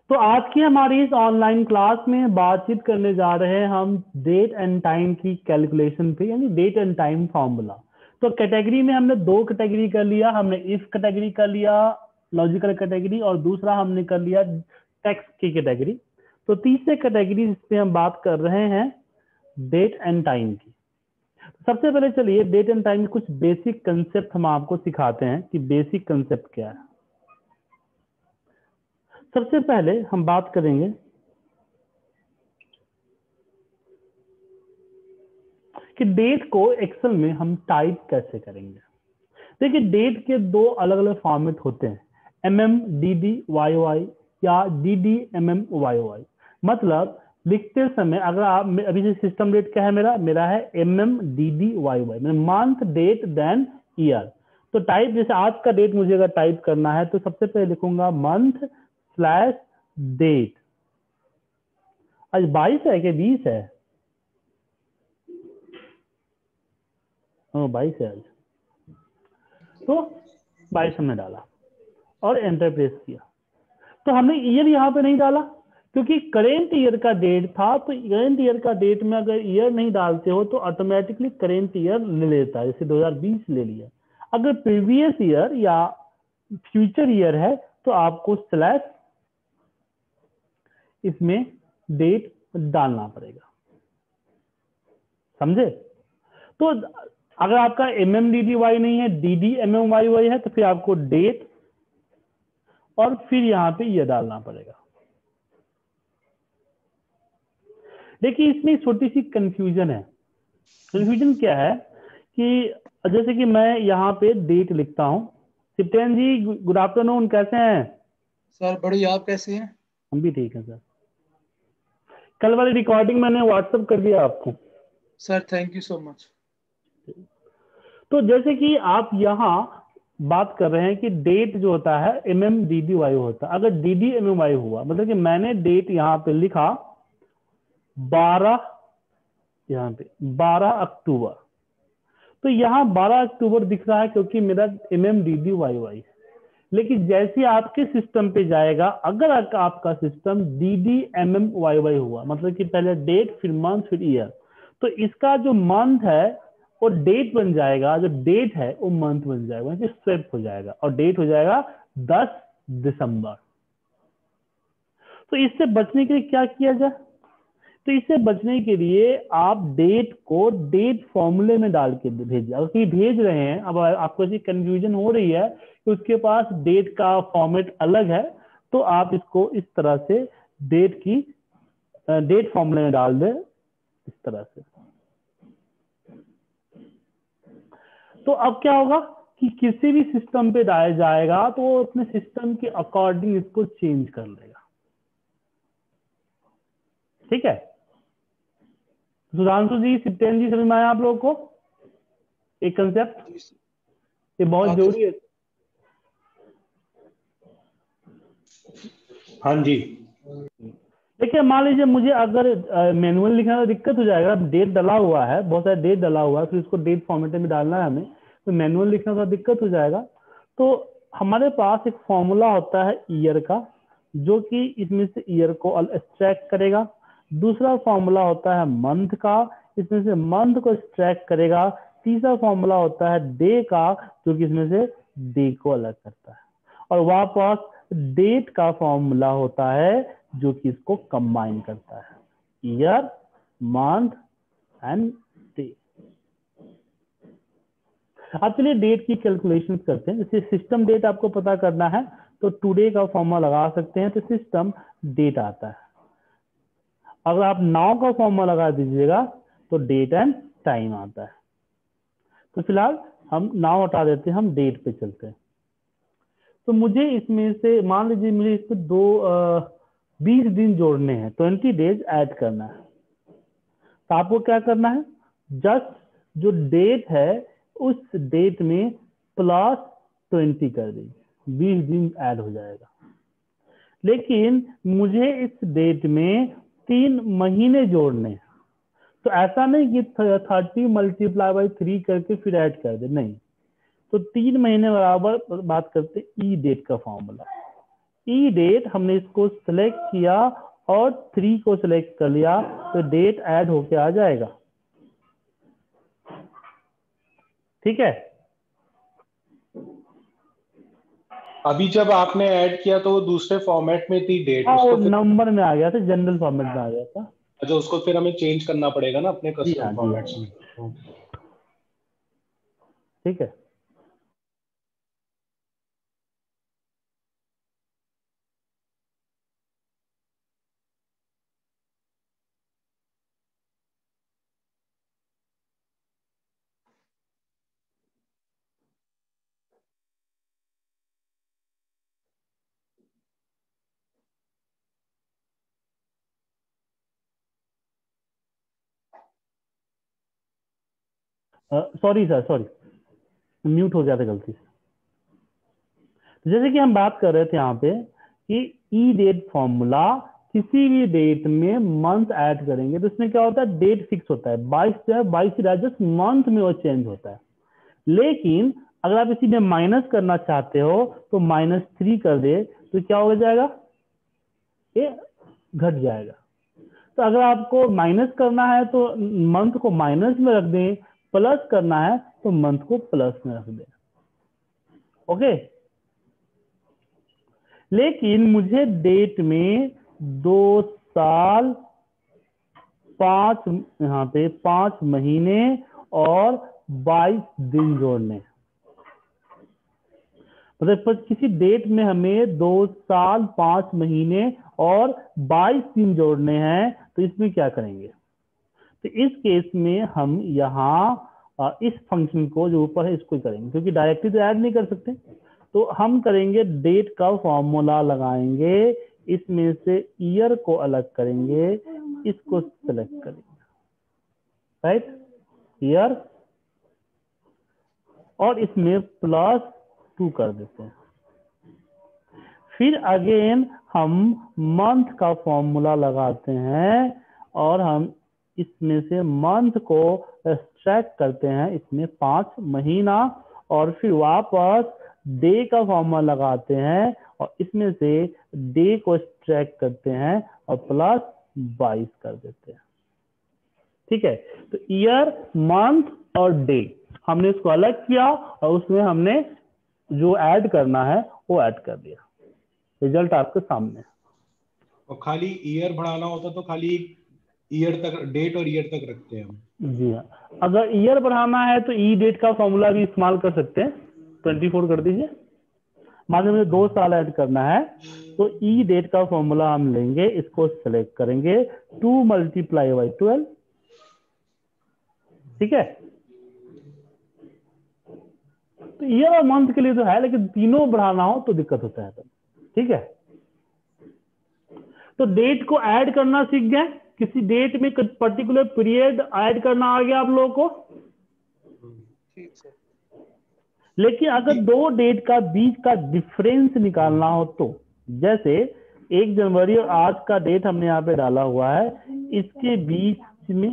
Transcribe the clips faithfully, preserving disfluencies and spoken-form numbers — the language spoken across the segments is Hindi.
तो आज की हमारी इस ऑनलाइन क्लास में बातचीत करने जा रहे हैं हम डेट एंड टाइम की कैलकुलेशन पे, यानी डेट एंड टाइम फॉर्मूला। तो कैटेगरी में हमने दो कैटेगरी कर लिया, हमने इफ कैटेगरी कर लिया, लॉजिकल कैटेगरी, और दूसरा हमने कर लिया टेक्स्ट की कैटेगरी। तो तीसरे कैटेगरी जिस पे हम बात कर रहे हैं डेट एंड टाइम की। सबसे पहले चलिए डेट एंड टाइम के कुछ बेसिक कंसेप्ट हम आपको सिखाते हैं कि बेसिक कंसेप्ट क्या है। सबसे पहले हम बात करेंगे कि डेट को एक्सेल में हम टाइप कैसे करेंगे। देखिए, डेट के दो अलग अलग फॉर्मेट होते हैं, M M D D Y Y या D D M M Y Y. मतलब लिखते समय अगर आप, अभी जो सिस्टम डेट क्या है मेरा मेरा है M M D D Y Y, मतलब मंथ डेट देन ईयर। तो टाइप, जैसे आज का डेट मुझे अगर टाइप करना है तो सबसे पहले लिखूंगा मंथ स्लैश डेट। आज बाईस है कि बीस है? हाँ बाईस है आज। तो बाईस हमने डाला और एंटर प्रेस किया। तो हमने ईयर यहाँ पे नहीं डाला क्योंकि करेंट ईयर का डेट था। तो करेंट ईयर का डेट में अगर ईयर नहीं डालते हो तो ऑटोमेटिकली करेंट ईयर ले लेता है, जैसे दो हज़ार बीस ले लिया। अगर प्रीवियस ईयर या फ्यूचर ईयर है तो आपको स्लैश इसमें डेट डालना पड़ेगा, समझे? तो अगर आपका M M D D Y नहीं है, D D M M Y Y है, तो फिर आपको डेट और फिर यहां पे ये डालना पड़ेगा। देखिए, इसमें छोटी सी कंफ्यूजन है। कंफ्यूजन क्या है कि जैसे कि मैं यहाँ पे डेट लिखता हूँ। सिप्टेन जी गुड आफ्टरनून, कैसे हैं? सर बढ़िया, आप कैसे हैं? हम भी ठीक हैं सर। कल वाली रिकॉर्डिंग मैंने व्हाट्सएप कर दिया आपको। Sir thank you so much. तो जैसे कि आप यहाँ बात कर रहे हैं कि डेट जो होता है M M D D Y होता है। अगर D D M M Y हुआ मतलब कि मैंने डेट यहाँ पे लिखा बारह, यहाँ पे बारह अक्टूबर, तो यहाँ बारह अक्टूबर दिख रहा है क्योंकि मेरा M M D D Y Y है। लेकिन जैसे आपके सिस्टम पे जाएगा, अगर आपका system D D M M Y Y हुआ, मतलब कि पहले डेट फिर मंथ फिर ईयर, तो इसका जो मंथ है वो डेट बन जाएगा, जो डेट है वो मंथ बन जाएगा, स्वैप हो जाएगा और डेट हो जाएगा दस दिसंबर। तो इससे बचने के लिए क्या किया जाए? तो इससे बचने के लिए आप डेट को डेट फॉर्मूले में डाल के भेजिए। अगर कहीं भेज रहे हैं, अब आपको ऐसी कंफ्यूजन हो रही है कि उसके पास डेट का फॉर्मेट अलग है, तो आप इसको इस तरह से डेट की डेट फॉर्मूले में डाल दें, इस तरह से। तो अब क्या होगा कि किसी भी सिस्टम पे डाला जाएगा तो वो अपने सिस्टम के अकॉर्डिंग इसको चेंज कर लेगा। ठीक है? सुधांशु जी, सिप्टेन जी, समझ में आया आप लोगों को एक कंसेप्ट? ये बहुत जरूरी है। हाँ जी। देखिए, मान लीजिए मुझे अगर मैनुअल लिखना तो दिक्कत हो जाएगा। डेट डला हुआ है, बहुत सारा डेट डला हुआ है, फिर उसको डेट फॉर्मेट में डालना है हमें, तो मैनुअल लिखना तो दिक्कत हो जाएगा। तो हमारे पास एक फॉर्मूला होता है ईयर का, जो कि इसमें से ईयर को एक्सट्रैक्ट करेगा। दूसरा फॉर्मूला होता है मंथ का, इसमें से मंथ को एक्सट्रैक्ट करेगा। तीसरा फॉर्मूला होता है डे का, जो कि इसमें से डे को अलग करता है। और वापस डेट का फॉर्मूला होता है जो कि इसको कंबाइन करता है, ईयर, मंथ एंड डे। अब चलिए डेट की कैलकुलेशन करते हैं। जैसे सिस्टम डेट आपको पता करना है तो टुडे का फॉर्मूला लगा सकते हैं, तो सिस्टम डेट आता है। अगर आप नाउ का फॉर्मूला लगा दीजिएगा तो डेट एंड टाइम आता है। तो फिलहाल हम नाउ हटा देते हैं, हम डेट पे चलते हैं। तो मुझे इसमें से मान लीजिए मुझे इसमें दो बीस दिन जोड़ने हैं, ट्वेंटी डेज ऐड करना है। तो आपको क्या करना है, जस्ट जो डेट है उस डेट में प्लस ट्वेंटी कर दीजिए, बीस दिन ऐड हो जाएगा। लेकिन मुझे इस डेट में तीन महीने जोड़ने हैं, तो ऐसा नहीं कि थर्टी मल्टीप्लाई बाई थ्री करके फिर ऐड कर दे, नहीं। तो तीन महीने बराबर बात करते ई डेट का फॉर्मूला। ई डेट हमने इसको सिलेक्ट किया और थ्री को सिलेक्ट कर लिया तो डेट ऐड होके आ जाएगा। ठीक है, अभी जब आपने ऐड किया तो वो दूसरे फॉर्मेट में थी डेट, हाँ वो उसको फिर नंबर में आ गया था, जनरल फॉर्मेट में आ गया था। अच्छा उसको फिर हमें चेंज करना पड़ेगा ना अपने जी कस्टम हाँ, जी फॉर्मेट्स हाँ, में। ठीक है। सॉरी सर, सॉरी, म्यूट हो गया था गलती से। जैसे कि हम बात कर रहे थे यहाँ पे कि ई डेट फॉर्मूला किसी भी डेट में मंथ ऐड करेंगे तो इसमें क्या होता है, डेट फिक्स होता है, बाईस जो है बाईस जस्ट मंथ में वो चेंज होता है। लेकिन अगर आप इसी में माइनस करना चाहते हो तो माइनस थ्री कर दे तो क्या हो जाएगा, ये घट जाएगा। तो अगर आपको माइनस करना है तो मंथ को माइनस में रख दें, प्लस करना है तो मंथ को प्लस में रख दें। ओके, लेकिन मुझे डेट में दो साल पांच, यहाँ पे पांच महीने और बाईस दिन जोड़ने, मतलब किसी डेट में हमें दो साल पांच महीने और बाईस दिन जोड़ने हैं तो इसमें क्या करेंगे, तो इस केस में हम यहाँ इस फंक्शन को जो ऊपर है इसको करेंगे, क्योंकि डायरेक्टली तो ऐड नहीं कर सकते। तो हम करेंगे डेट का फॉर्मूला लगाएंगे, इसमें से ईयर को अलग करेंगे, इसको सेलेक्ट करेंगे, राइट, ईयर, और इसमें प्लस टू कर देते हैं। फिर अगेन हम मंथ का फॉर्मूला लगाते हैं और हम इसमें से मंथ को एक्सट्रैक्ट करते हैं, इसमें पांच महीना, और फिर वापस डे का फॉर्मूला लगाते हैं और इसमें से डे को एक्सट्रैक्ट करते हैं और प्लस बाईस कर देते हैं। ठीक है, तो ईयर, मंथ और डे हमने इसको अलग किया और उसमें हमने जो ऐड करना है वो ऐड कर दिया, रिजल्ट आपके सामने। और खाली ईयर बढ़ाना होता तो खाली ईयर तक, डेट और ईयर तक रखते हैं हम। जी हाँ, अगर ईयर बढ़ाना है तो ई डेट का फॉर्मूला भी इस्तेमाल कर सकते हैं, ट्वेंटी फोर कर दीजिए। मान लीजिए मुझे दो साल ऐड करना है तो ई डेट का फॉर्मूला हम लेंगे, इसको सेलेक्ट करेंगे, टू मल्टीप्लाई बाई ट्वेल्व। ठीक है, तो ईयर और मंथ के लिए तो है, लेकिन तीनों बढ़ाना हो तो दिक्कत होता है। ठीक है, तो डेट को ऐड करना सीख गए, किसी डेट में पर्टिकुलर पीरियड ऐड करना आ गया आप लोगों को। ठीक सर। लेकिन अगर दो डेट का बीच का डिफरेंस निकालना हो तो, जैसे एक जनवरी और आज का डेट हमने यहाँ पे डाला हुआ है, इसके बीच में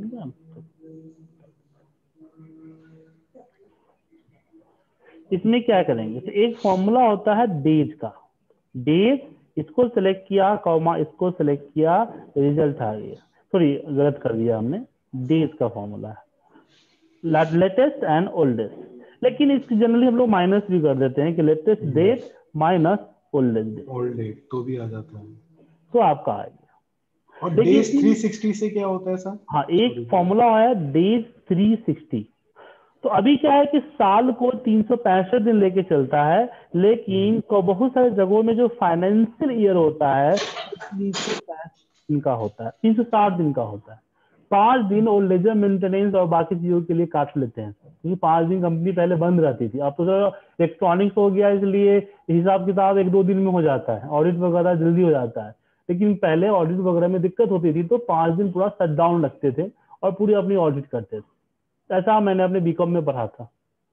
इसमें क्या करेंगे, तो एक फॉर्मूला होता है डेज का, डेज, इसको सेलेक्ट किया, कॉमा इसको सेलेक्ट किया, रिजल्ट आ गया, सॉरी गलत कर दिया हमने, डेज का फॉर्मूला है लेटेस्ट एंड ओल्डेस्ट। लेकिन इसकी जनरली हम लोग माइनस भी कर देते हैं कि latest date minus oldest date, old date तो भी आ जाता है, तो आपका आ गया। और लेकिन डेज थ्री सिक्सटी से क्या होता है सर? हाँ, एक फॉर्मूला है डेज थ्री सिक्सटी। तो अभी क्या है कि साल को तीन सौ पैंसठ दिन लेके चलता है, लेकिन को बहुत सारे जगहों में जो फाइनेंशियल ईयर होता है तीन सौ पैंसठ दिन का होता है, तीन सौ साठ दिन का होता है। पांच दिन और लेजर मेंटेनेंस और बाकी चीजों के लिए काट लेते हैं, क्योंकि पांच दिन कंपनी पहले बंद रहती थी। अब तो इलेक्ट्रॉनिक्स हो गया, इसलिए हिसाब किताब एक दो दिन में हो जाता है, ऑडिट वगैरह जल्दी हो जाता है। लेकिन पहले ऑडिट वगैरह में दिक्कत होती थी तो पांच दिन पूरा शट डाउन रखते थे और पूरी अपनी ऑडिट करते थे। ऐसा मैंने अपने बीकॉम में पढ़ा था।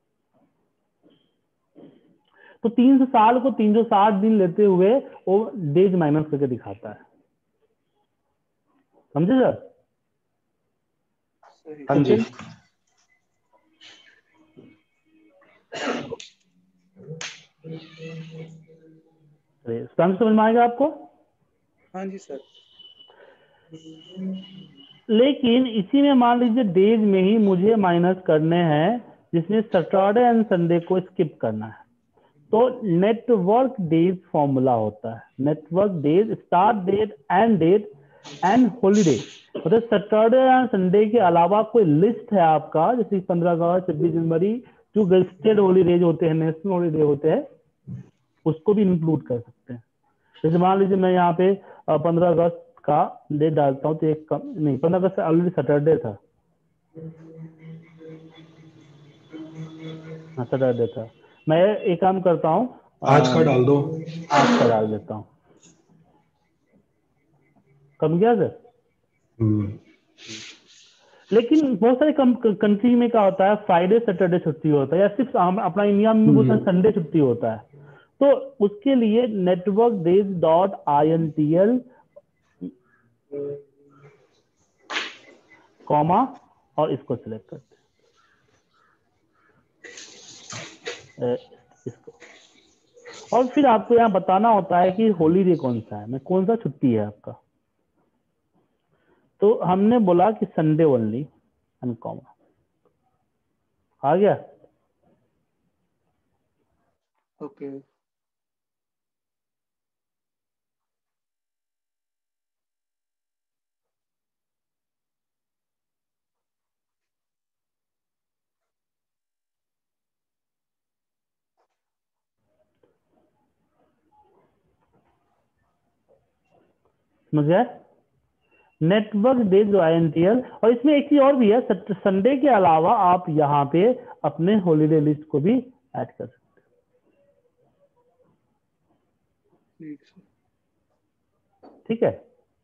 तो तीन सौ साल को तीन सौ साठ दिन लेते हुए वो डेज माइनस करके दिखाता है, समझे सर? सही। हाँ जी। डेज। समझ में आएगा आपको? हाँ जी सर। लेकिन इसी में मान लीजिए डेज में ही मुझे माइनस करने हैं, जिसमें सैटरडे एंड संडे को स्किप करना है। तो नेटवर्क डेज फॉर्मूला होता है, network days start date end date and holiday. मतलब सैटरडे एंड संडे के अलावा कोई लिस्ट है आपका, जैसे पंद्रह अगस्त, छब्बीस जनवरी, जो गस्टेड हॉलीडेज होते हैं, नेशनल हॉलीडे होते हैं, उसको भी इंक्लूड कर सकते हैं। जैसे मान लीजिए मैं यहाँ पे पंद्रह अगस्त का डेट डालता हूँ, तो एक कम नहीं, पंद्रह अगस्त ऑलरेडी सैटरडे था, हाँ सैटरडे था। मैं एक काम करता हूँ, आज का डाल दो, आज का डाल देता हूँ। कम गया सर? लेकिन बहुत सारे कंट्री में क्या होता है, फ्राइडे सैटरडे छुट्टी होता है, या सिर्फ अपना इंडिया में बोलते हैं संडे छुट्टी होता है। तो उसके लिए network days dot I N T L comma और इसको सिलेक्ट करते हैं, इसको। और फिर आपको यहाँ बताना होता है कि हॉलीडे कौन सा है, मैं कौन सा छुट्टी है आपका। तो हमने बोला कि संडे ओनली एंड कॉमा, आ गया। ओके। समझ गए? Network days I N T L. और इसमें एक चीज और भी है, संडे के अलावा आप यहाँ पे अपने हॉलीडे लिस्ट को भी ऐड कर सकते ठीक है। ठीक है।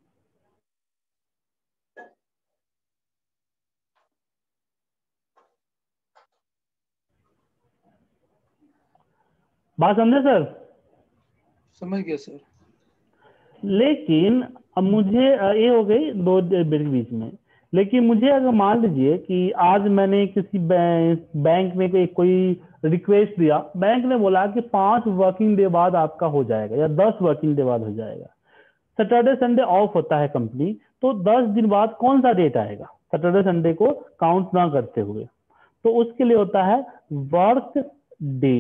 बात समझे सर? समझ गया सर। लेकिन अब मुझे ये हो गई दो बिट के बीच में। लेकिन मुझे अगर मान लीजिए कि आज मैंने किसी बैंक बैंक में कोई कोई रिक्वेस्ट दिया, बैंक ने बोला कि पांच वर्किंग डे बाद आपका हो जाएगा या दस वर्किंग डे बाद हो जाएगा। सैटरडे संडे ऑफ होता है कंपनी, तो दस दिन बाद कौन सा डेट आएगा सैटरडे संडे को काउंट ना करते हुए? तो उसके लिए होता है work day,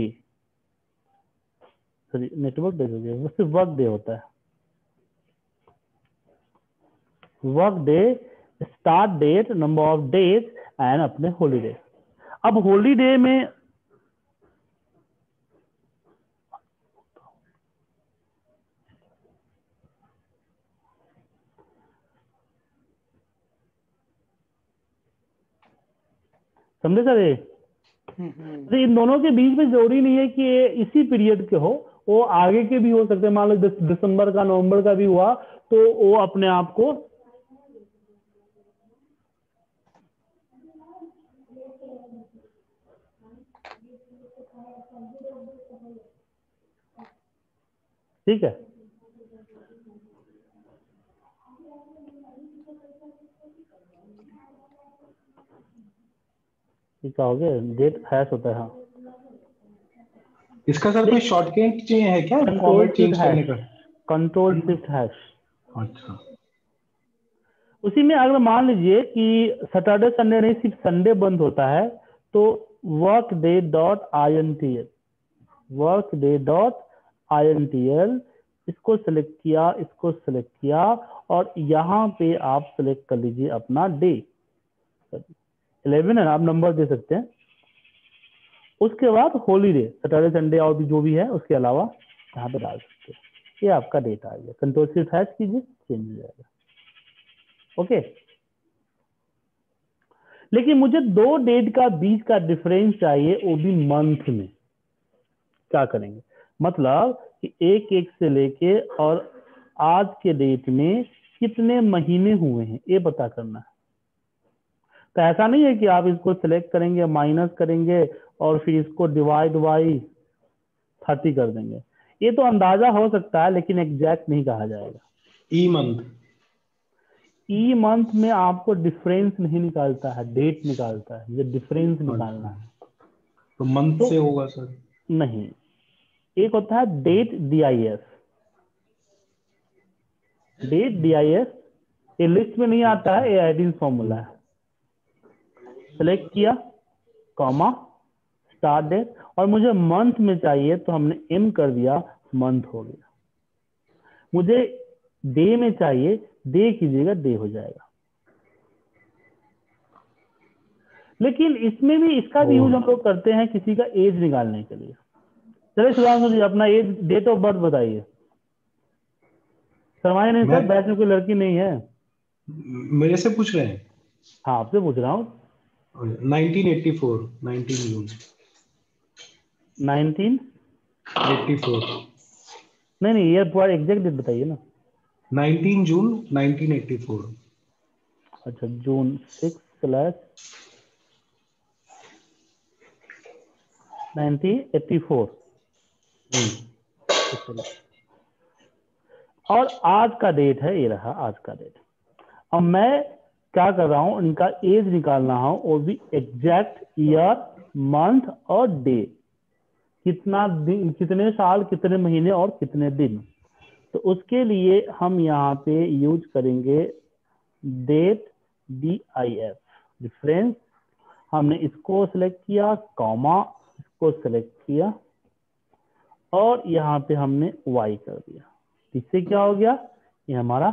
sorry network day हो गया, वो सिर्फ वर्क डे होता है। Work day, start date, number of days and अपने हॉलीडे। अब हॉलीडे में समझे सर? ये तो इन दोनों के बीच में जरूरी नहीं है कि ये इसी पीरियड के हो, वो आगे के भी हो सकते हैं। मान लो दिसंबर का, नवंबर का भी हुआ, तो वो अपने आप को ठीक है। क्या हो गया, डेट हैश होता है। हाँ, इसका सर कोई शॉर्टकट चाहिए है क्या control format shift change hash, करने का? Control shift hash. अच्छा, उसी में अगर मान लीजिए कि सैटरडे संडे नहीं, सिर्फ संडे बंद होता है, तो work day dot I N T L, work day dot I N T L, इसको सिलेक्ट किया, इसको सिलेक्ट किया, और यहाँ पे आप सिलेक्ट कर लीजिए अपना डे। इलेवन है, आप नंबर दे सकते हैं। उसके बाद हॉलीडे, सैटरडे संडे और भी जो भी है उसके अलावा यहाँ पे डाल सकते हैं। ये आपका डेट आ गया, कंट्रोल शिफ्ट हैश कीजिए, चेंज हो जाएगा। ओके। लेकिन मुझे दो डेट का बीच का डिफरेंस चाहिए, वो भी मंथ में। क्या करेंगे, मतलब कि एक एक से लेके और आज के डेट में कितने महीने हुए हैं ये पता करना है। तो ऐसा नहीं है कि आप इसको सिलेक्ट करेंगे, माइनस करेंगे और फिर इसको डिवाइड बाई थर्टी कर देंगे। ये तो अंदाजा हो सकता है, लेकिन एग्जैक्ट नहीं कहा जाएगा। ई मंथ, ई मंथ में आपको डिफरेंस नहीं निकालता है, डेट निकालता है। ये डिफरेंस निकालना है। तो मंथ तो से होगा सर? नहीं, एक होता है date D I S, date D I S, ये लिस्ट में नहीं आता है, ये आइडिन फॉर्मूला है। सेलेक्ट किया, कॉमा, स्टार्ट डेट, और मुझे मंथ में चाहिए तो हमने एम कर दिया, मंथ हो गया। मुझे डे में चाहिए, डे कीजिएगा, डे हो जाएगा। लेकिन इसमें भी, इसका भी यूज हम लोग करते हैं किसी का एज निकालने के लिए। चलिए सुधांशु जी अपना एज, डेट ऑफ बर्थ बताइए। शर्माए नहीं सर, बैच में कोई लड़की नहीं है। मेरे से पूछ रहे हैं? हाँ आपसे पूछ रहा हूँ। Nineteen eighty four, nineteen June nineteen eighty four. नहीं नहीं, ये पूरा एग्जैक्ट डेट बताइए ना। Nineteen June nineteen eighty four. अच्छा, June six slash nineteen eighty four. और आज का डेट है, ये रहा आज का डेट। अब मैं क्या कर रहा हूं, इनका एज निकालना हो, वो भी एग्जैक्ट ईयर, मंथ और डे, कितना दिन, कितने साल, कितने महीने और कितने दिन। तो उसके लिए हम यहाँ पे यूज करेंगे date D I F difference. हमने इसको सेलेक्ट किया, कॉमा, इसको सेलेक्ट किया और यहाँ पे हमने y कर दिया। इससे क्या हो गया, ये हमारा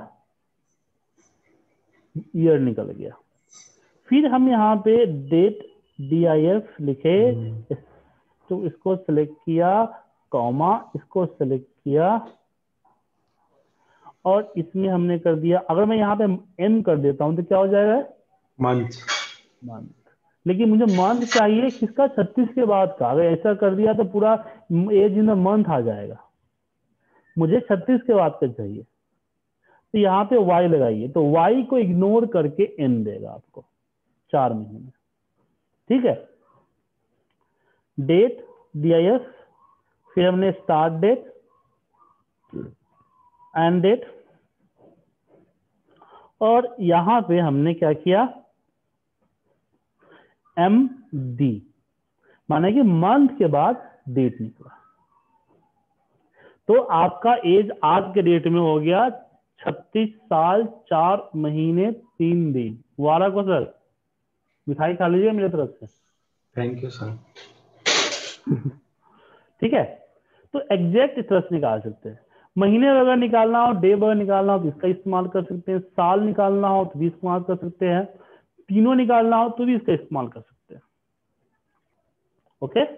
ईयर निकल गया। फिर हम यहाँ पे डेट डी आई एफ लिखे, तो इसको सेलेक्ट किया, कॉमा, इसको सेलेक्ट किया और इसमें हमने कर दिया, अगर मैं यहाँ पे एम कर देता हूं तो क्या हो जाएगा, मंथ। मंथ। लेकिन मुझे मंथ चाहिए किसका, छत्तीस के बाद का। अगर ऐसा कर दिया तो पूरा एज इन द मंथ आ जाएगा, मुझे छत्तीस के बाद का चाहिए। तो यहाँ पे y लगाइए, तो y को इग्नोर करके n देगा आपको, चार महीने। ठीक है, डेट डी आई एफ, फिर हमने स्टार्ट डेट, एंड डेट, और यहां पे हमने क्या किया, एम डी, माने कि मंथ के बाद डेट निकला। तो आपका एज आज के डेट में हो गया छत्तीस साल चार महीने तीन दिन। वारा को सर मिठाई खा लीजिए मेरी तरफ से। Thank you sir. ठीक है, तो एग्जैक्ट इस तरह से निकाल सकते हैं। महीने अगर निकालना हो, डे अगर निकालना हो तो इसका इस्तेमाल कर सकते हैं। साल निकालना हो तो भी इस्तेमाल कर सकते हैं। तीनों निकालना हो तो भी इसका इस्तेमाल कर सकते हैं। ओके,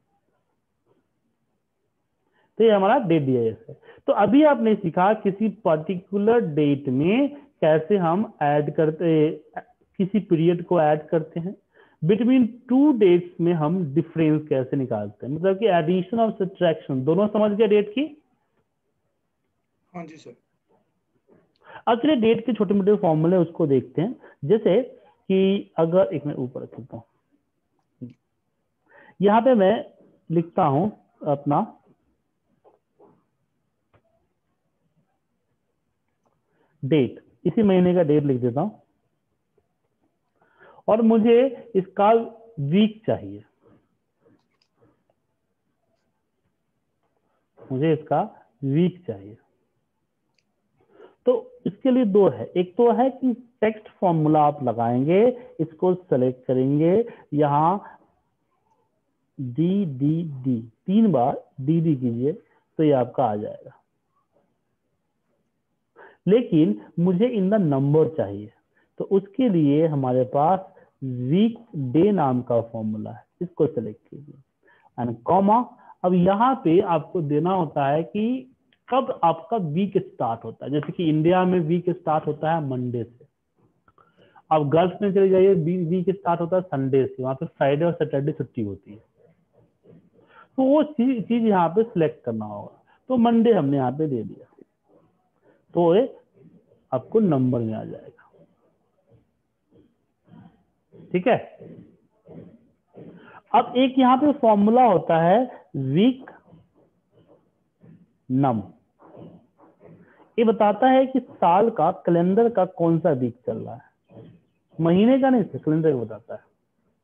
तो ये हमारा डेट डी आई एस है। तो अभी आपने सीखा किसी पर्टिकुलर डेट में कैसे हम ऐड करते, किसी पीरियड को ऐड करते हैं। बिटवीन टू डेट्स में हम डिफरेंस कैसे निकालते हैं, मतलब कि एडिशन और सब्ट्रैक्शन दोनों समझ गए डेट की। हाँ जी सर। अब चलिए डेट के छोटे मोटे फॉर्मूले उसको देखते हैं। जैसे कि अगर एक मैं ऊपर रखता हूं, यहां पे मैं लिखता हूं अपना डेट, इसी महीने का डेट लिख देता हूं और मुझे इसका वीक चाहिए, मुझे इसका वीक चाहिए। तो इसके लिए दो है, एक तो है कि टेक्स्ट फॉर्मूला आप लगाएंगे, इसको सेलेक्ट करेंगे, यहां डी डी डी तीन बार डी डी कीजिए तो ये आपका आ जाएगा। लेकिन मुझे इन द नंबर चाहिए, तो उसके लिए हमारे पास वीक डे नाम का फॉर्मूला है, इसको सेलेक्ट कीजिए एंड कॉमा। अब यहाँ पे आपको देना होता है कि कब आपका वीक स्टार्ट होता है। जैसे कि इंडिया में वीक स्टार्ट होता है मंडे से, अब गल्फ में चले जाइए वीक स्टार्ट होता है संडे से, वहां पे फ्राइडे और सैटरडे छुट्टी होती है। तो वो चीज चीज यहाँ पे सिलेक्ट करना होगा। तो मंडे हमने यहाँ पे दे दिया, तो ये आपको नंबर में आ जाएगा। ठीक है, अब एक यहाँ पे फॉर्मूला होता है वीक नम, ये बताता है कि साल का, कैलेंडर का कौन सा वीक चल रहा है, महीने का नहीं, कैलेंडर का बताता है।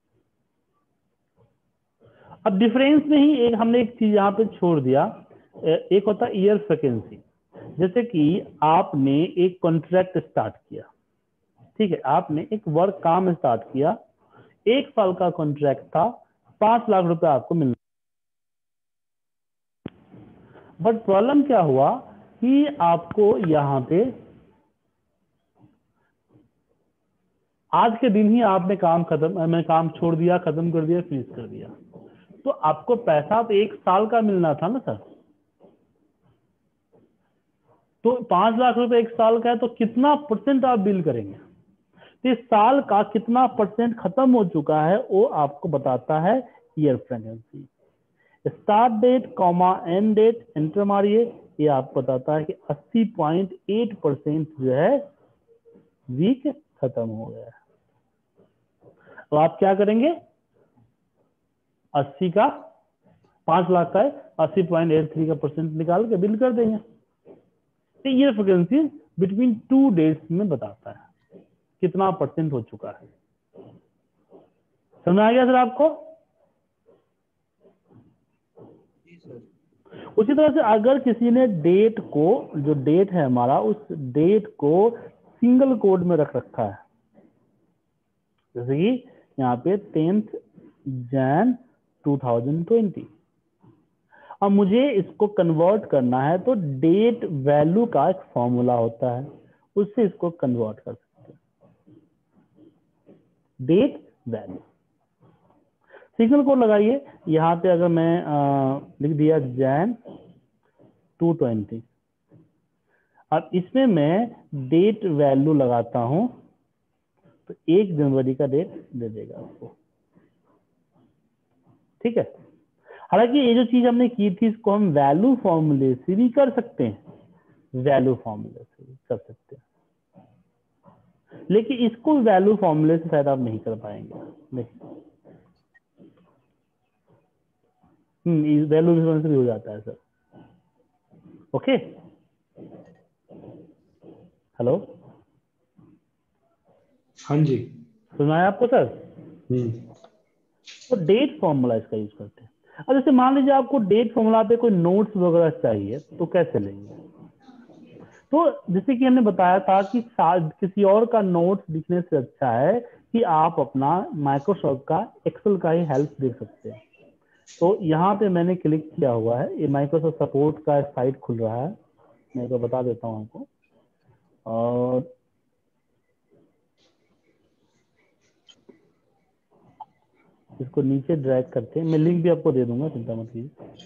अब डिफरेंस में ही एक हमने एक चीज यहाँ पे छोड़ दिया, एक होता है ईयर फ्रीक्वेंसी। जैसे कि आपने एक कॉन्ट्रैक्ट स्टार्ट किया, ठीक है, आपने एक वर्क काम स्टार्ट किया, एक साल का कॉन्ट्रैक्ट था, पांच लाख रुपए आपको मिलना। बट प्रॉब्लम क्या हुआ कि आपको यहां पे आज के दिन ही आपने काम खत्म, मैं काम छोड़ दिया, खत्म कर दिया, फिनिश कर दिया, तो आपको पैसा तो एक साल का मिलना था ना सर। तो पांच लाख रुपए एक साल का है, तो कितना परसेंट आप बिल करेंगे? तो इस साल का कितना परसेंट खत्म हो चुका है वो आपको बताता है year frequency. Start date comma end date enter मारिए, ये आपको बताता है कि अस्सी पॉइंट आठ परसेंट जो है वीक खत्म हो गया है। तो आप क्या करेंगे? अस्सी का पांच लाख का है, अस्सी पॉइंट एट थ्री का परसेंट निकाल के बिल कर देंगे। तो ये फ्रीक्वेंसी बिटवीन टू डेट्स में बताता है कितना परसेंट हो चुका है। समझ आ गया सर आपको? जी सर। उसी तरह से अगर किसी ने डेट को, जो डेट है हमारा, उस डेट को सिंगल कोड में रख रखा है, जैसे कि यहाँ पे tenth Jan two thousand twenty, अब मुझे इसको कन्वर्ट करना है, तो डेट वैल्यू का एक फॉर्मूला होता है, उससे इसको कन्वर्ट कर सकते हैं। डेट वैल्यू सिंगल कोड लगाइए, यहाँ पे अगर मैं आ, लिख दिया जैन टू ट्वेंटी, अब इसमें मैं डेट वैल्यू लगाता हूं तो एक जनवरी का डेट दे देगा आपको, ठीक है। हालांकि ये जो चीज हमने की थी इसको हम वैल्यू फॉर्मूले से भी कर सकते हैं, वैल्यू फॉर्मूले से भी कर सकते हैं, लेकिन इसको वैल्यू फॉर्मूले से शायद आप नहीं कर पाएंगे। नहीं, हम्म वैल्यू से भी हो जाता है सर। ओके, हेलो, हाँ जी। सुना है आपको सर? हम्म तो डेट फॉर्मूला इसका यूज करते हैं। अब जैसे मान लीजिए आपको डेट फॉर्मूला पे कोई नोट्स वगैरह चाहिए तो कैसे लेंगे? तो जैसे कि हमने बताया था कि किसी और का नोट्स लिखने से अच्छा है कि आप अपना माइक्रोसॉफ्ट का एक्सेल का ही हेल्प देख सकते हैं। तो यहाँ पे मैंने क्लिक किया हुआ है, ये माइक्रोसॉफ्ट सपोर्ट का साइट खुल रहा है, मैं तो बता देता हूँ आपको। और इसको नीचे ड्रैग करते हैं, मैं लिंक भी आपको दे दूंगा, चिंता मत कीजिए।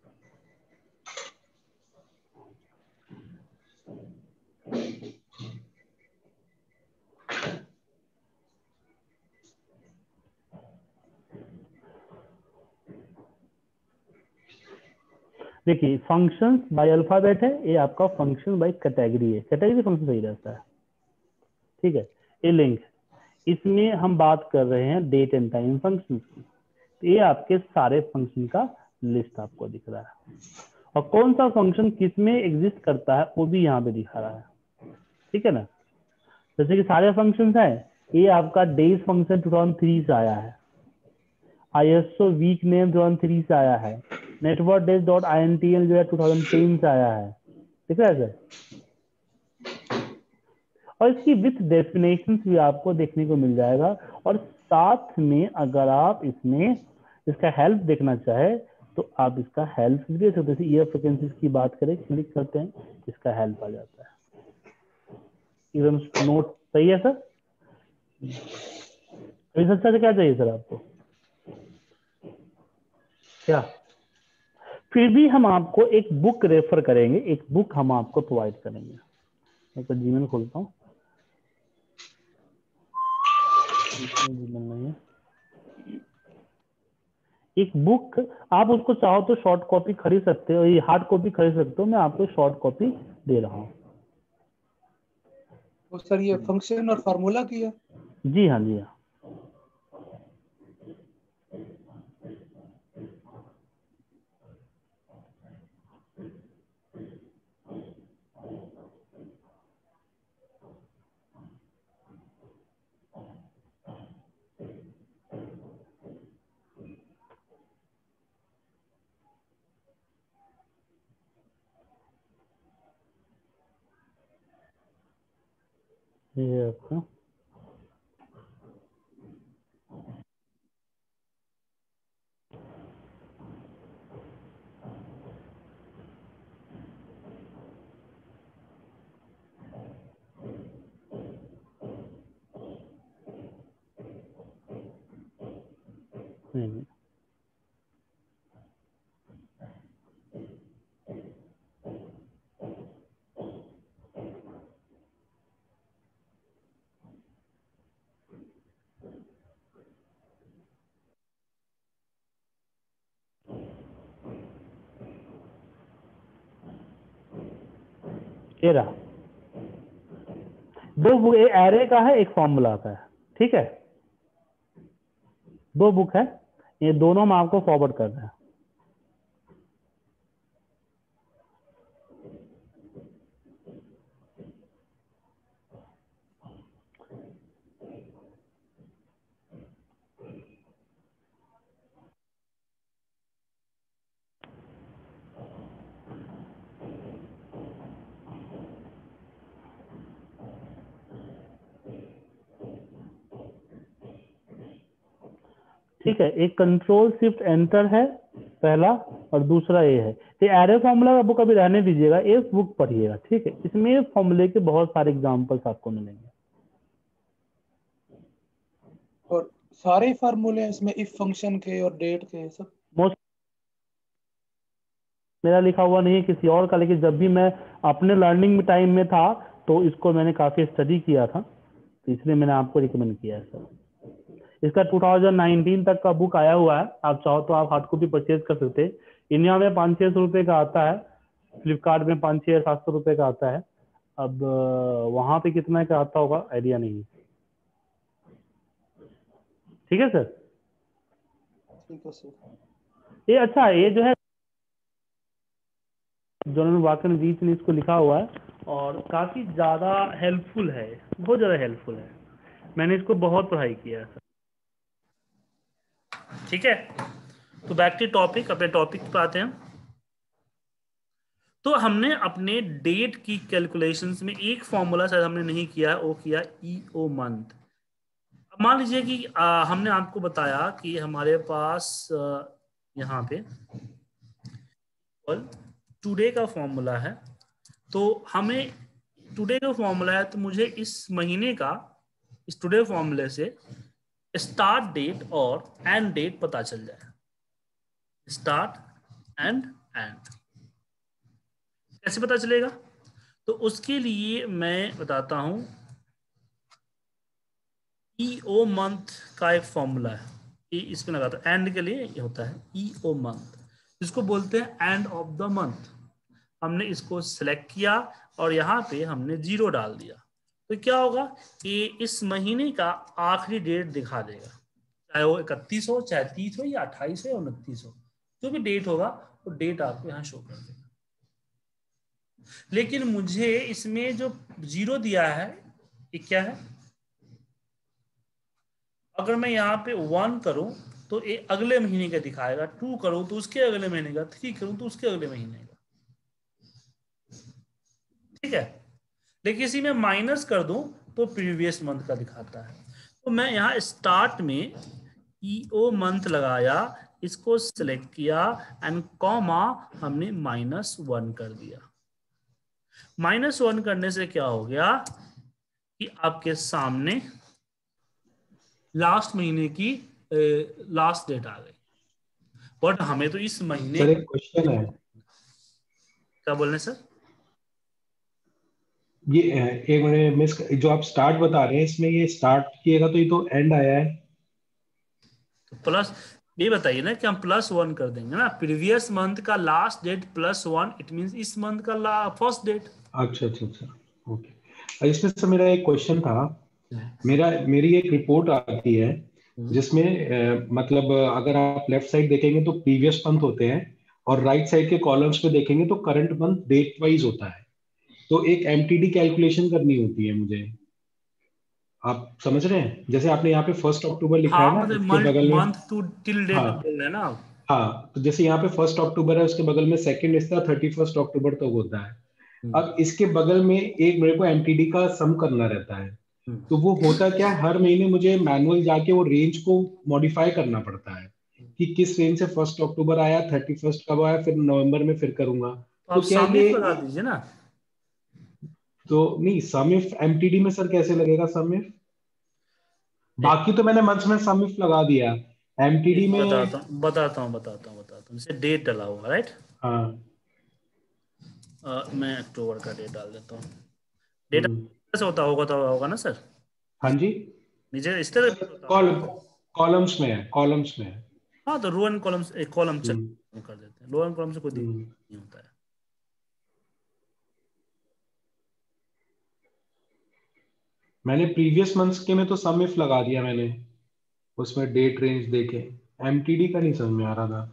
देखिए फंक्शंस बाय अल्फाबेट है, ये आपका फंक्शन बाय कैटेगरी है, कैटेगरी फंक्शन सही रहता है, ठीक है। ये लिंक, इसमें हम बात कर रहे हैं डेट एंड टाइम फंक्शन की, तो ये आपके सारे फंक्शन का लिस्ट आपको दिख रहा है, और कौन सा फंक्शन किस में एग्जिस्ट करता है वो भी यहाँ पे दिखा रहा है, ठीक है ना। जैसे कि सारे फंक्शंस हैं, ये आपका days function two thousand three से आया है, ISO week name two thousand three से आया है, network days dot I N T L जो है टू थाउजेंड टेन से आया है, ठीक है सर। और इसकी विथ डेफिनेशन भी आपको देखने को मिल जाएगा, और साथ में अगर आप इसमें इसका हेल्प देखना चाहे तो आप इसका हेल्प भी देख सकते हैं। जैसे ईयर फ्रिक्वेंसीज की बात करें, क्लिक करते हैं, इसका हेल्प आ जाता है, एकदम नोट सही है सर। इस अच्छा से क्या चाहिए सर आपको? क्या? फिर भी हम आपको एक बुक रेफर करेंगे, एक बुक हम आपको प्रोवाइड करेंगे। मैं तो जीमेल खोलता हूँ, जीमेल नहीं है। एक बुक आप उसको चाहो तो शॉर्ट कॉपी खरीद सकते हो, ये हार्ड कॉपी खरीद सकते हो, मैं आपको शॉर्ट कॉपी दे रहा हूँ। तो सर ये फंक्शन और फार्मूला की है? जी हाँ, जी हाँ। ये आपका नहीं नहीं ये रहा। दो बुक, एक एरे का है, एक फॉर्मूला का है, ठीक है। दो बुक है, ये दोनों हम आपको फॉरवर्ड कर रहे हैं। ठीक है, एक कंट्रोल शिफ्ट एंटर है पहला, और दूसरा ये है। ये एरे फॉर्मूला का बुक अभी रहने दीजिएगा, एक बुक पढ़िएगा, ठीक है। इसमें फॉर्मूले के बहुत सारे एग्जांपल्स आपको मिलेंगे। और सारे फार्मूले इसमें इफ फंक्शन के और डेट के सब। मोस्ट मेरा लिखा हुआ नहीं है, किसी और का, लेकिन जब भी मैं अपने लर्निंग टाइम में था तो इसको मैंने काफी स्टडी किया था, तो इसलिए मैंने आपको रिकमेंड किया है सर। इसका टू थाउजेंड नाइनटीन तक का बुक आया हुआ है, आप चाहो तो आप हार्ड कॉपी परचेज कर सकते हैं। इंडिया में पाँच छः सौ रुपये का आता है, फ्लिपकार्ट में पाँच छः सात सौ रुपये का आता है। अब वहाँ पे कितना का आता होगा आइडिया नहीं है। ठीक है सर, ठीक है सर। ये अच्छा है, ये जो है जॉन वाकन रीच ने इसको लिखा हुआ है और काफी ज्यादा हेल्पफुल है, बहुत ज्यादा हेल्पफुल है। मैंने इसको बहुत पढ़ाई किया है सर। ठीक है, तो बैक टू टॉपिक, अपने टॉपिक पे आते हैं। तो हमने अपने डेट की कैलकुलेशंस में एक फॉर्मूला शायद हमने नहीं किया, वो किया ई ओ मंथ। अब मान लीजिए कि आ, हमने आपको बताया कि हमारे पास आ, यहाँ पे टुडे का फॉर्मूला है, तो हमें टुडे का फॉर्मूला है, तो मुझे इस महीने का इस टुडे फॉर्मूले से स्टार्ट डेट और एंड डेट पता चल जाए। स्टार्ट एंड एंड कैसे पता चलेगा? तो उसके लिए मैं बताता हूं, ई ओ मंथ का एक फॉर्मूला है, ये इसमें लगाता है एंड के लिए, ये होता है ई ओ मंथ, इसको बोलते हैं एंड ऑफ द मंथ। हमने इसको सिलेक्ट किया और यहाँ पे हमने जीरो डाल दिया, तो क्या होगा, ये इस महीने का आखिरी डेट दिखा देगा, चाहे वो इकतीस हो, चाहे तीस हो, या अट्ठाईस हो, या उनतीस हो, जो भी डेट होगा वो डेट आपको यहाँ शो कर देगा। लेकिन मुझे इसमें जो जीरो दिया है ये क्या है? अगर मैं यहाँ पे वन करूं तो ये अगले महीने का दिखाएगा, टू करूं तो उसके अगले महीने का, थ्री करूं तो उसके अगले महीने का। ठीक है, लेकिन इसी में माइनस कर दूं तो प्रीवियस मंथ का दिखाता है। तो मैं यहाँ स्टार्ट में ई ओ मंथ लगाया, इसको सिलेक्ट किया एंड कॉमा हमने माइनस वन कर दिया। माइनस वन करने से क्या हो गया कि आपके सामने लास्ट महीने की लास्ट डेट आ गई, बट हमें तो इस महीने। सर एक क्वेश्चन है, क्या बोल रहे सर? ये एक मिनट मिस, जो आप स्टार्ट बता रहे हैं इसमें ये स्टार्ट किएगा तो ये तो एंड आया है। तो प्लस ये बताइए ना कि हम प्लस वन कर देंगे ना, प्रीवियस मंथ का last date plus one, it means इस मंथ का फर्स्ट डेट। अच्छा अच्छा अच्छा, ओके। इसमें से मेरा एक क्वेश्चन था, मेरा मेरी एक रिपोर्ट आती है जिसमें अ, मतलब अगर आप लेफ्ट साइड देखेंगे तो प्रीवियस मंथ होते हैं और राइट साइड के कॉलम्स पे देखेंगे तो करंट मंथ डेट वाइज होता है। तो एक एमटीडी कैलकुलेशन करनी होती है मुझे, आप समझ रहे हैं? जैसे आपने यहाँ पे फर्स्ट अक्टूबर लिखा हाँ, है ना, मतलब इसके बगल में, मंथ टू टिल डेट हाँ बोल रहे हैं ना आप? हाँ, तो जैसे यहाँ पे फर्स्ट अक्टूबर है, उसके बगल में सेकंड इसका थर्टी फर्स्ट अक्टूबर तक होता है। अब इसके बगल में एक मेरे को एमटीडी का सम करना रहता है, तो वो होता क्या है, हर महीने मुझे मैनुअल जाके वो रेंज को मॉडिफाई करना पड़ता है कि किस रेंज से फर्स्ट अक्टूबर आया, थर्टी फर्स्ट कब आया, फिर नवंबर में फिर करूंगा। तो आप तो क्या सम ये इफ लगा दीजिए ना। तो नहीं, सम इफ एमटीडी में सर कैसे लगेगा सम इफ? बाकी तो मैंने मंथ्स में सम इफ लगा दिया, एमटीडी में। बताता हूँ बताता हूँ बताता हूँ बताता हूँ जैसे डेट डाला हुआ राइट, हाँ। मैं अक्टूबर का डेट डाल देता हूँ। डेट हम्म, कैसे होता होगा तो होगा ना सर, हाँ जी। नीचे इस तरह से होता कॉल होगा। कॉलम्स में है, कॉलम्स में है। हाँ तो रो एंड कॉलम, एक कॉलम चल हम्म, कर देते हैं, रो एंड कॉलम से कोई दिक्कत हम्म। नहीं होता है। मैंने प्रीवियस मंथ्स के में तो सम इफ लगा दिया मैंने, उसमें डेट रेंज देके। एमटीडी का नहीं समझ में आ रहा था।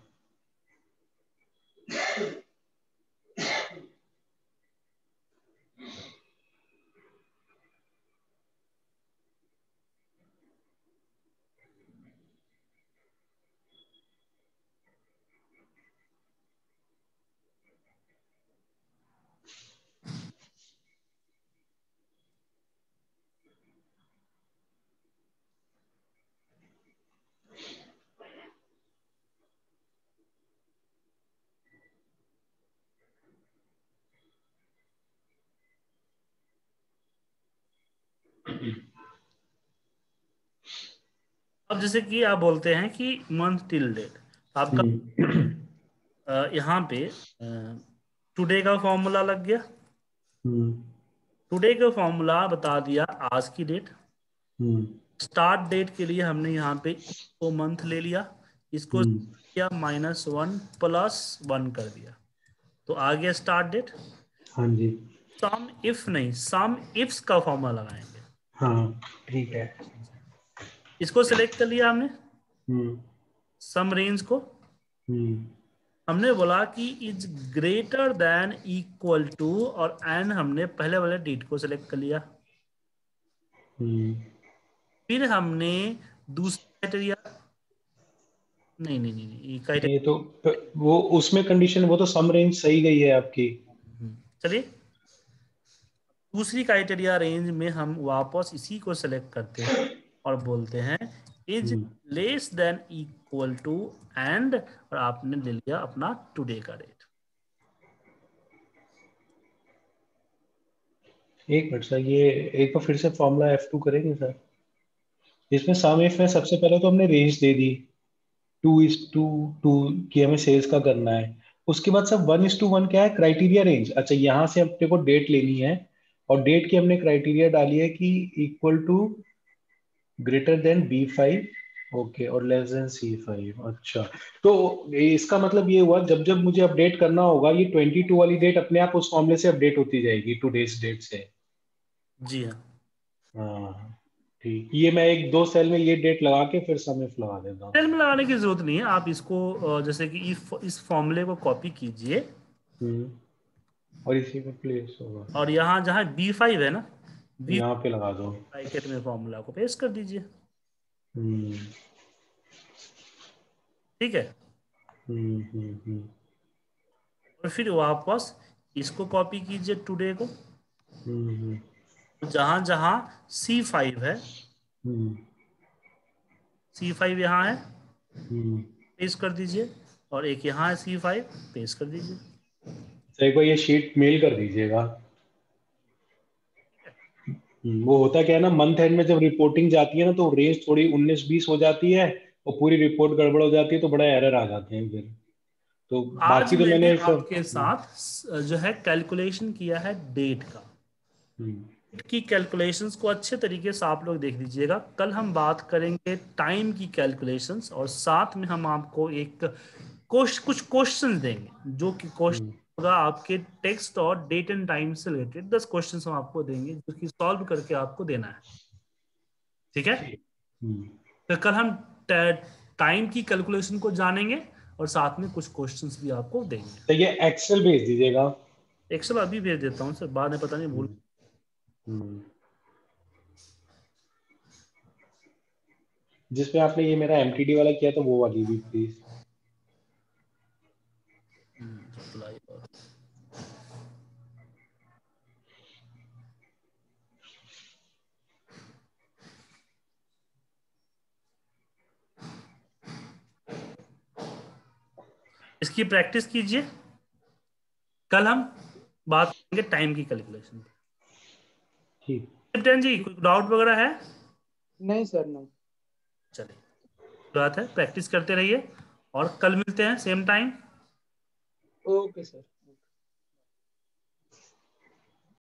अब जैसे कि आप बोलते हैं कि मंथ टिल डेट, आपका हम्म, अ, यहाँ पे टुडे का फॉर्मूला लग गया। हम्म, टुडे का फॉर्मूला बता दिया आज की डेट। हम्म, स्टार्ट डेट के लिए हमने यहाँ पे को मंथ ले लिया, इसको हम्म। किया माइनस वन प्लस वन कर दिया, तो आ गया स्टार्ट डेट। हाँ जी। सम इफ नहीं, सम इफ्स का फॉर्मूला लगाएंगे। हाँ ठीक है। इसको सिलेक्ट कर लिया हमने, हम्म, सम रेंज को। हम्म, हमने बोला कि is greater than equal to, और एन हमने पहले वाले डेट को सिलेक्ट कर लिया। हम्म। फिर हमने दूसरा क्राइटेरिया, नहीं नहीं नहीं नहीं क्राइटेरिया, ये तो वो उसमें कंडीशन, वो तो सम रेंज सही गई है आपकी। चलिए दूसरी क्राइटेरिया रेंज में हम वापस इसी को सेलेक्ट करते हैं और बोलते हैं is hmm, less than equal to end, और आपने ले लिया अपना टुडे का रेट। एक मिनट सर, ये एक बार फिर से फॉर्मूला एफ टू करेंगे सर? इसमें सम इफ में सबसे पहले तो हमने रेंज दे दी, टू इज टू टू की हमें सेल्स का करना है। उसके बाद सब वन इज टू वन क्या है, क्राइटेरिया रेंज। अच्छा, यहाँ से अपने को डेट लेनी है, और डेट की हमने क्राइटेरिया डाली है कि equal to greater than B five, okay, और लेस देन सी फाइव। अच्छा, तो इसका मतलब ये हुआ, जब जब मुझे अपडेट करना होगा, ये ट्वेंटी टू वाली डेट अपने आप उस फॉर्मूले से अपडेट होती जाएगी टूडेज डेट से। जी हाँ, हाँ ठीक, ये मैं एक दो सेल में ये डेट लगा के फिर सम इफ लगा देता हूँ। सेल में लगाने की जरूरत नहीं है, आप इसको अ, जैसे कि इफ इस फॉर्मूले को कॉपी कीजिए हम्म, और इसी में प्लेस होगा, और यहाँ जहाँ बी फाइव है ना, बी यहाँ पे लगा दो। ब्रैकेट में फॉर्मूला को पेस्ट कर दीजिए। हम्म, ठीक है, हम्म, हम्म, हम्म, और फिर वापस इसको कॉपी कीजिए टुडे को, हम्म, जहां जहां सी फाइव है, हम्म, सी फाइव यहाँ है हम्म। पेस्ट कर दीजिए, और एक यहाँ है सी फाइव पेस्ट कर दीजिए। तो एक बार ये शीट मेल कर दीजिएगा। हम्म, वो होता क्या है ना, मंथ एंड में जब रिपोर्टिंग जाती है ना, तो रेंज थोड़ी उन्नीस बीस हो जाती है, और पूरी रिपोर्ट गड़बड़ हो जाती है, तो बड़ा एरर आ जाते हैं फिर। तो आज बाकी तो मैंने मैंने सब। आपके साथ जो है कैलकुलेशन किया है डेट का, हम्म, की कैलकुलेशंस को अच्छे तरीके से आप लोग देख लीजिएगा। कल हम बात करेंगे टाइम की कैलकुलेशंस, और साथ में हम आपको एक कोश, कुछ क्वेश्चंस देंगे, जो कि क्वेश्चन हम्म, होगा आपके टेक्स्ट और डेट एंड टाइम से रिलेटेड। दस क्वेश्चंस हम आपको देंगे जो कि सॉल्व करके आपको देना है। ठीक है, ठीक। हम्म, तो कल हम टाइम की कैलकुलेशन को जानेंगे और साथ में कुछ क्वेश्चंस भी आपको देंगे। तो ये एक्सेल भेज दीजिएगा। एक्सेल अभी भेज देता हूँ सर, बाद में पता नहीं भूल। हम्म, हम्म। जिसमें आपने ये मेरा एमटीडी वाला किया था, वो वाली भी प्लीज। सप्लाई और इसकी प्रैक्टिस कीजिए, कल हम बात करेंगे टाइम की कैलकुलेशन। ठीक। कैप्टन जी कोई डाउट वगैरह है? नहीं सर, नहीं। चलिए बात है, प्रैक्टिस करते रहिए और कल मिलते हैं सेम टाइम। Okay sir.